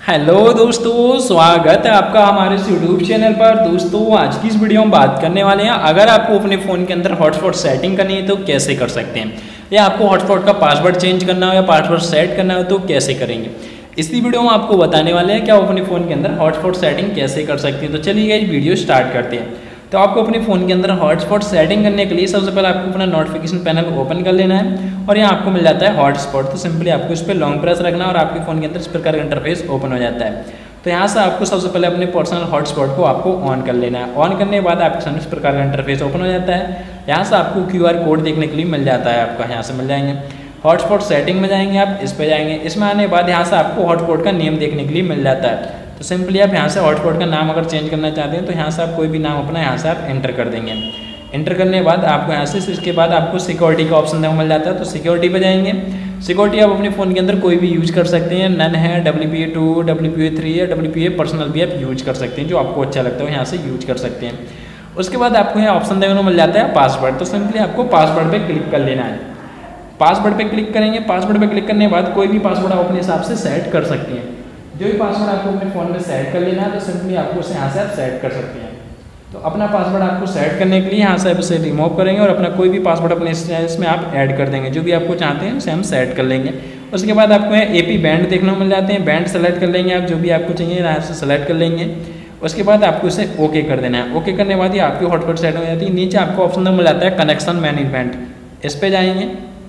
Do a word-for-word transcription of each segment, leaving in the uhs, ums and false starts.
Hello दोस्तों, स्वागत है आपका हमारे इस यूट्यूब चैनल पर। दोस्तों आज की इस वीडियो में बात करने वाले हैं, अगर आपको अपने फ़ोन के अंदर हॉटस्पॉट सेटिंग करनी है तो कैसे कर सकते हैं, या आपको हॉटस्पॉट का पासवर्ड चेंज करना हो या पासवर्ड सेट करना हो तो कैसे करेंगे। इसी वीडियो में आपको बताने वाले हैं कि आप अपने फ़ोन के अंदर हॉटस्पॉट सेटिंग कैसे कर सकते हैं। तो चलिए ये वीडियो स्टार्ट करते हैं। तो आपको अपने फ़ोन के अंदर हॉटस्पॉट सेटिंग करने के लिए सबसे पहले आपको अपना नोटिफिकेशन पैनल ओपन कर लेना है और यहाँ आपको मिल जाता है हॉटस्पॉट। तो सिंपली आपको इस पर लॉन्ग प्रेस रखना है और आपके फ़ोन के अंदर इस प्रकार का इंटरफेस ओपन हो जाता है। तो यहाँ से आपको सबसे पहले अपने पर्सनल हॉटस्पॉट को आपको ऑन कर लेना है। ऑन करने के बाद आपके सामने इस प्रकार का इंटरफेस ओपन हो जाता है। यहाँ से आपको क्यू आर कोड देखने के लिए मिल जाता है, आपका यहाँ से मिल जाएंगे। हॉटस्पॉट सेटिंग में जाएंगे, आप इस पर जाएंगे। इसमें आने के बाद यहाँ से आपको हॉटस्पॉट का नेम देखने के लिए मिल जाता है। तो सिंपली आप यहाँ से हॉटस्पॉट का नाम अगर चेंज करना चाहते हैं तो यहाँ से आप कोई भी नाम अपना यहाँ से आप एंटर कर देंगे। एंटर करने के बाद आपको यहाँ से इसके बाद आपको सिक्योरिटी का ऑप्शन मिल जाता है। तो सिक्योरिटी पे जाएंगे। सिक्योरिटी आप अपने फ़ोन के अंदर कोई भी यूज कर सकते हैं, नन है, W P A two, W P A three या डब्ल्यू पी ए पर्सनल भी आप यूज कर सकते हैं, जो आपको अच्छा लगता है यहाँ से यूज कर सकते हैं। उसके बाद आपको यहाँ ऑप्शन देखने को मिल जाता है पासवर्ड। तो सिंपली आपको पासवर्ड पर क्लिक कर लेना है। पासवर्ड पर क्लिक करेंगे। पासवर्ड पर क्लिक करने के बाद कोई भी पासवर्ड आप अपने हिसाब से सेट कर सकते हैं। जो भी पासवर्ड आपको अपने फ़ोन में सेट कर लेना है तो सिंपली आपको उसे यहाँ से आप सेट कर सकते हैं। तो अपना पासवर्ड आपको सेट करने के लिए यहाँ से आप इसे रिमूव करेंगे और अपना कोई भी पासवर्ड अपने इसमें आप ऐड कर देंगे, जो भी आपको चाहते हैं उसे हम सेट कर लेंगे। उसके बाद आपको ए पी बैंड देखने को मिल जाते हैं। बैंड सेलेक्ट कर लेंगे, आप जो भी आपको चाहिए यहाँ से सेलेक्ट कर लेंगे। उसके बाद आपको इसे ओके कर देना है। ओके करने के बाद ये आपकी हॉटस्पॉट सेट हो जाती है। नीचे आपको ऑप्शन मिल जाता है कनेक्शन मैनेजमेंट, इस पर जाएंगे।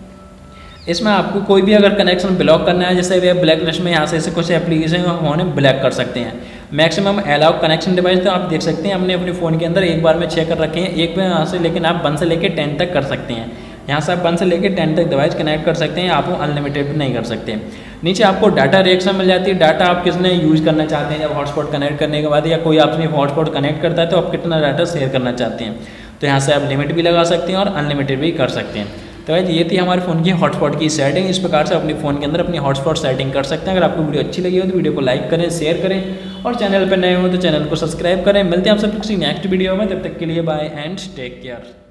इसमें आपको कोई भी अगर कनेक्शन ब्लॉक करना है, जैसे वे ब्लैक लिस्ट में यहाँ से ऐसे कुछ एप्लीकेशन होने ब्लैक कर सकते हैं। मैक्सिमम अलाउ कनेक्शन डिवाइस तो आप देख सकते हैं हमने अपने फ़ोन के अंदर एक बार में छः कर रखे हैं, एक में यहाँ से, लेकिन आप वन से लेकर टेन तक कर सकते हैं। यहाँ से आप वन से लेकर टेन तक डिवाइस कनेक्ट कर सकते हैं, आप वो अनलिमिटेड भी नहीं कर सकते। नीचे आपको डाटा रिएक्शन मिल जाती है। डाटा आप किसने यूज़ करना चाहते हैं, जब हॉटस्पॉट कनेक्ट करने के बाद या कोई आपने हॉटस्पॉट कनेक्ट करता है तो आप कितना डाटा शेयर करना चाहते हैं। तो यहाँ से आप लिमिट भी लगा सकते हैं और अनलिमिटेड भी कर सकते हैं। तो गाइस ये थी हमारे फ़ोन की हॉटस्पॉट की सेटिंग। इस प्रकार से अपने फ़ोन के अंदर अपनी हॉटस्पॉट सेटिंग कर सकते हैं। अगर आपको वीडियो अच्छी लगी हो तो वीडियो को लाइक करें, शेयर करें और चैनल पर नए हो तो चैनल को सब्सक्राइब करें। मिलते हैं आप सब किसी नेक्स्ट वीडियो में, तब तक के लिए बाय एंड टेक केयर।